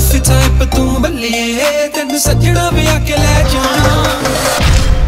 Wifey type तू बल्लिए तेन सजना भी आके ले जाना